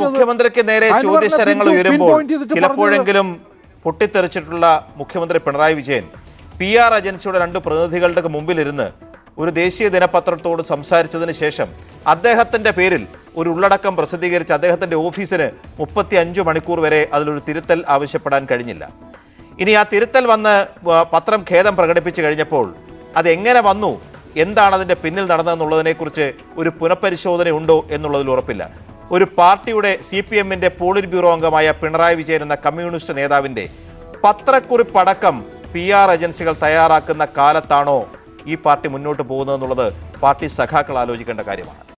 മുഖ്യമന്ത്രിക്ക് നേരെ ചോദ്യശരങ്ങൾ ഉയരുമ്പോൾ ചിലപ്പോഴെങ്കിലും പൊട്ടിത്തെറിച്ചിട്ടുള്ള മുഖ്യമന്ത്രി പിണറായി വിജയൻ PR ഏജൻസിയുടെ 2 പ്രതിനിധികളുടെ മുമ്പിലിരുന്ന് ഒരു ദേശീയ ദിനപത്രത്തോട് സംസാരിച്ചതിന് ശേഷം അദ്ദേഹത്തിന്റെ പേരിൽ ഒരു ഉള്ളടക്കം പ്രസിദ്ധീകരിച്ച് അദ്ദേഹത്തിന്റെ ഓഫീസിന് 35 മണിക്കൂർ വരെ അതിലൊരു തിരുത്തൽ ആവശ്യപ്പെടാൻ കഴിഞ്ഞില്ല. ഇനി ആ തിരുത്തൽ വന്ന് പത്രം ഖേദം പ്രകടിപ്പിച്ചു കഴിഞ്ഞപ്പോൾ അതെങ്ങനെ വന്നു, എന്താണ് അതിൻ്റെ പിന്നിൽ നടന്നതെന്നുള്ളതിനെക്കുറിച്ച് ഒരു പുനഃപരിശോധന ഉണ്ടോ എന്നുള്ളതിൽ ഉറപ്പില്ല. ഒരു പാർട്ടിയുടെ CPM-ന്റെ പോളിറ്റ് ബ്യൂറോ അംഗമായ പിണറായി വിജയൻ എന്ന കമ്മ്യൂണിസ്റ്റ് നേതാവിൻ്റെ പത്രക്കുറിപ്പടക്കം PR ഏജൻസികൾ തയ്യാറാക്കുന്ന കാലത്താണോ ഈ പാർട്ടി മുന്നോട്ട് പോകുന്നതെന്നുള്ളത് പാർട്ടി സഖാക്കൾ ആലോചിക്കേണ്ട കാര്യമാണ്.